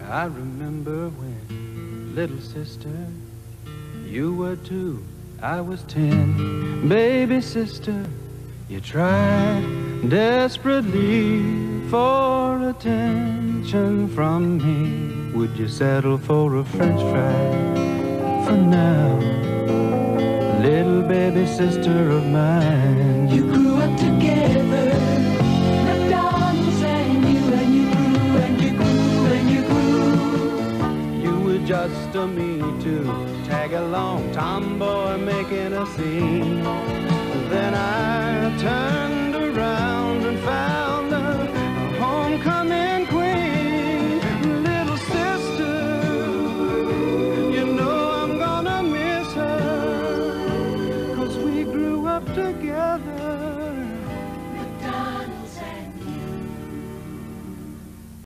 I remember when, little sister, you were 2, I was 10. Baby sister, you tried desperately for attention from me. Would you settle for a French fry for now, little baby sister of mine? You grew up together, Mcdonalds, and you grew and you grew and you grew. You were just a me too, tag along tomboy making a scene. Then I turned around and found